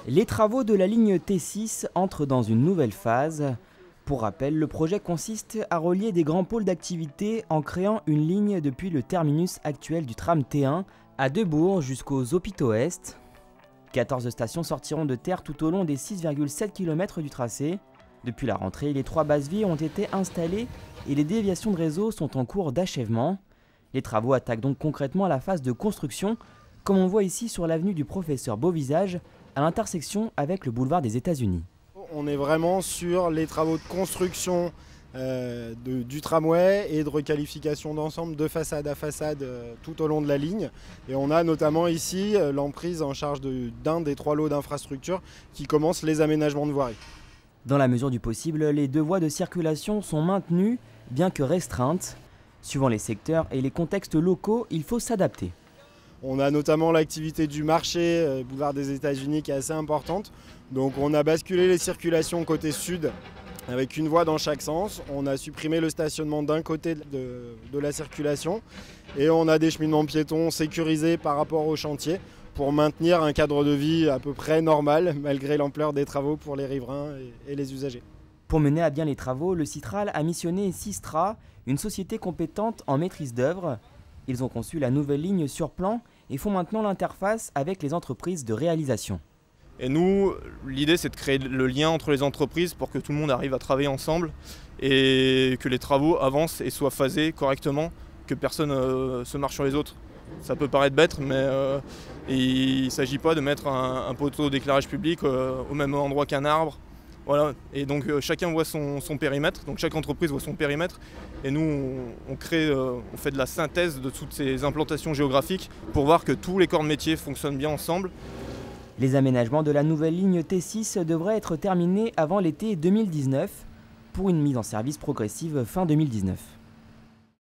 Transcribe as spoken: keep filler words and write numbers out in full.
Les travaux de la ligne T six entrent dans une nouvelle phase. Pour rappel, le projet consiste à relier des grands pôles d'activité en créant une ligne depuis le terminus actuel du tram T un à Debourg jusqu'aux Hôpitaux Est. quatorze stations sortiront de terre tout au long des six virgule sept kilomètres du tracé. Depuis la rentrée, les trois bases vies ont été installées et les déviations de réseau sont en cours d'achèvement. Les travaux attaquent donc concrètement la phase de construction, comme on voit ici sur l'avenue du Professeur Beauvisage, à l'intersection avec le boulevard des États-Unis. On est vraiment sur les travaux de construction euh, de, du tramway et de requalification d'ensemble de façade à façade euh, tout au long de la ligne. Et on a notamment ici euh, l'emprise en charge de, d'un des trois lots d'infrastructures qui commence les aménagements de voirie. Dans la mesure du possible, les deux voies de circulation sont maintenues, bien que restreintes. Suivant les secteurs et les contextes locaux, il faut s'adapter. On a notamment l'activité du marché, euh, boulevard des États-Unis, qui est assez importante. Donc on a basculé les circulations côté sud avec une voie dans chaque sens. On a supprimé le stationnement d'un côté de, de la circulation et on a des cheminements piétons sécurisés par rapport au chantier pour maintenir un cadre de vie à peu près normal malgré l'ampleur des travaux pour les riverains et, et les usagers. Pour mener à bien les travaux, le Citral a missionné Sistra, une société compétente en maîtrise d'œuvre. Ils ont conçu la nouvelle ligne sur plan et font maintenant l'interface avec les entreprises de réalisation. Et nous, l'idée c'est de créer le lien entre les entreprises pour que tout le monde arrive à travailler ensemble et que les travaux avancent et soient phasés correctement, que personne euh, se marche sur les autres. Ça peut paraître bête, mais euh, il ne s'agit pas de mettre un, un poteau d'éclairage public euh, au même endroit qu'un arbre. Voilà. Et donc euh, chacun voit son, son périmètre, donc chaque entreprise voit son périmètre. Et nous, on, on, crée, euh, on fait de la synthèse de toutes ces implantations géographiques pour voir que tous les corps de métier fonctionnent bien ensemble. Les aménagements de la nouvelle ligne T six devraient être terminés avant l'été deux mille dix-neuf pour une mise en service progressive fin deux mille dix-neuf.